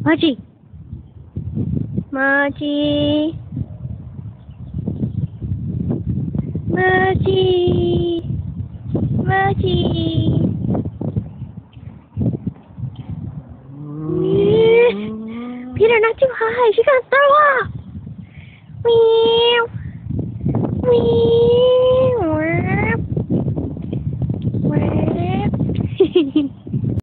Mochi. Mochi. Mochi. Mochi. Peter, not too high. She's gonna throw up. Wee.